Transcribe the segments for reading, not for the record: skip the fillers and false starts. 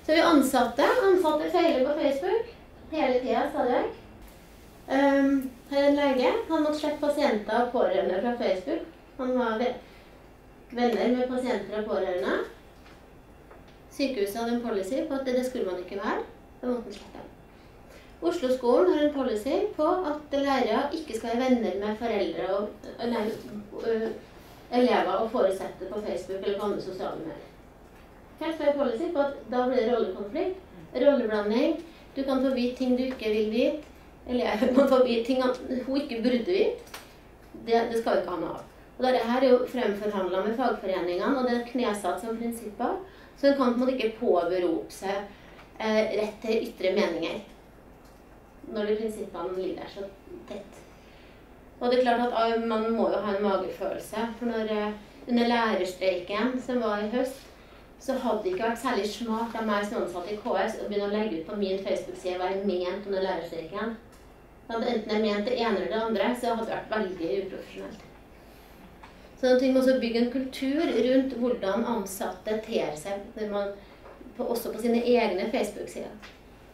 Så vi ansatte feiler på Facebook hele tiden, stadig. Her er en lege. Han måtte slette pasienter og pårørende fra Facebook. Han var venner med pasienter og pårørende. Sykehuset hadde en policy på at det skulle man ikke være. Da måtte han slette. Oslo-skolen har en policy på at lærere ikke skal være venner med foreldre og elever og foresatte på Facebook eller på andre sosiale medier. Helt feil policy på at da blir det rollekonflikt, rolleblanding, du kan få vite ting du ikke vil vite, elever kan få vite ting hun ikke burde vite. Det skal vi ikke ha noe av. Og dette her er jo fremforhandlet med fagforeningene, og det er knesatt som prinsipper, så en kan på en måte ikke påberope seg rett til ytre meninger når de prinsippene ligger der så tett. Og det er klart at man må jo ha en magefølelse, for under lærerstreiken som var i høst, så hadde det ikke vært særlig smart av meg som ansatt i KS å begynne å legge ut på min Facebook-side hva jeg ment under lærerstreiken. Hadde enten jeg ment det ene eller det andre, så hadde det vært veldig uprofesjonelt. Så vi må også bygge en kultur rundt hvordan ansatte ter seg, også på sine egne Facebook-sider.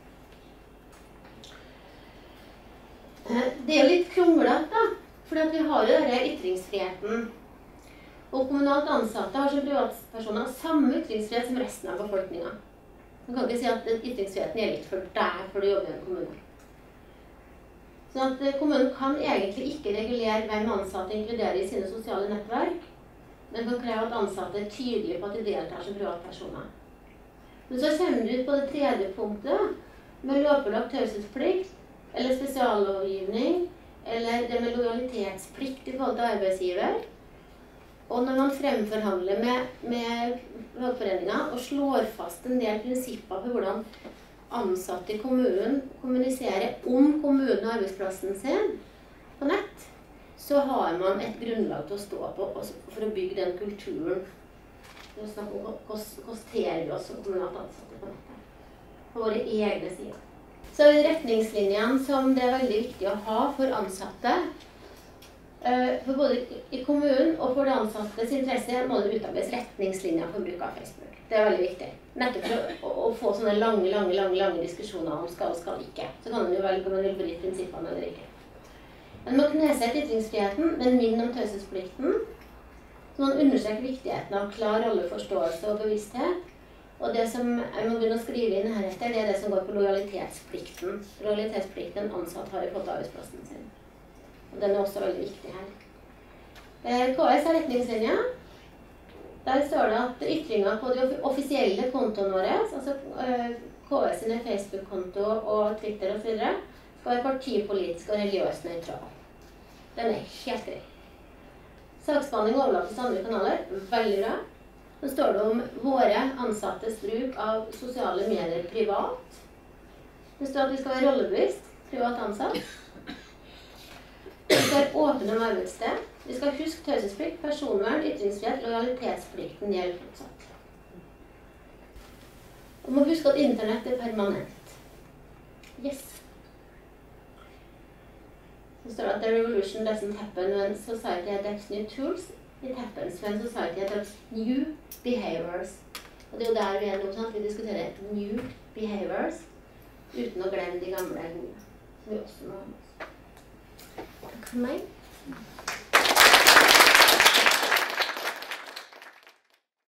Det er jo litt kronglet da, fordi vi har jo denne ytringsfriheten. Og kommunalt ansatte har som privatpersoner samme ytringsfrihet som resten av befolkningen. Man kan ikke si at ytringsfriheten gjelder ikke for deg, for du jobber i en kommune. Så at kommunen kan egentlig ikke regulere hvem ansatte inkluderer i sine sosiale nettverk, men kan kreve at ansatte er tydelige på at de deltar som privatpersoner. Men så kommer du ut på det tredje punktet, med lovpålagt taushetsplikt, eller spesiallovgivning, eller det med lojalitetsplikt i forhold til arbeidsgiver. Og når man fremforhandler med fagforeninger og slår fast en del prinsipper for hvordan ansatte i kommunen kommuniserer om kommunen og arbeidsplassen sin på nett, så har man et grunnlag til å stå på for å bygge den kulturen. Det er snakk om hvordan ter vi oss som kommunalt ansatte på nettet, på våre egne sider. Så er det retningslinjene som det er veldig viktig å ha for ansatte. For både i kommunen og for de ansattes interesse må det utarbeides retningslinjer for bruk av Facebook. Det er veldig viktig. Nettopp for å få sånne lange diskusjoner om skal og skal ikke. Så kan man jo velge om man vil bryte prinsippene eller ikke. Man må knesette ytringsfriheten, men minne om taushetsplikten. Så man understreker viktigheten av klar rolleforståelse og bevissthet. Og det som jeg må begynne å skrive inn heretter, det er det som går på lojalitetsplikten. Lojalitetsplikten ansatt har i forhold til arbeidsplassen sin. Og den er også veldig viktig her. KS har retningslinjer. Der står det at ytringer på de offisielle kontoene våre, altså KS sine Facebook-konto og Twitter og så videre, skal være partipolitisk og religiøst nøytral. Den er helt grei. Saksbehandling og overlates til andre kanaler, veldig bra. Så står det om våre ansattes bruk av sosiale medier privat. Det står at vi skal være rollebevisst, privat ansatt. Vi skal være åpne om arbeidssted. Vi skal huske taushetsplikt, personvern, ytringsfrihet, lojalitetsplikten gjelder fortsatt. Og må huske at internett er permanent. Yes. Så står det at the revolution doesn't happen when society adapts new tools. It happens when society adopts new behaviors. Og det er jo der vi er nå, sant? Vi diskuterer new behaviors uten å glemme de gamle gode, som vi også må ha med oss. Takk for meg.